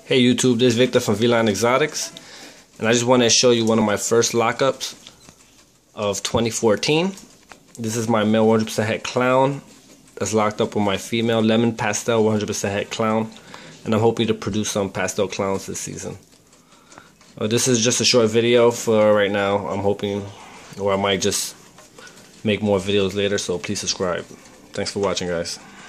Hey YouTube, this is Victor from V-Line Exotics, and I just want to show you one of my first lockups of 2014. This is my male 100% het clown that's locked up with my female Lemon Pastel 100% het clown, and I'm hoping to produce some pastel clowns this season. This is just a short video for right now. I'm hoping, or I might just make more videos later, so please subscribe. Thanks for watching, guys.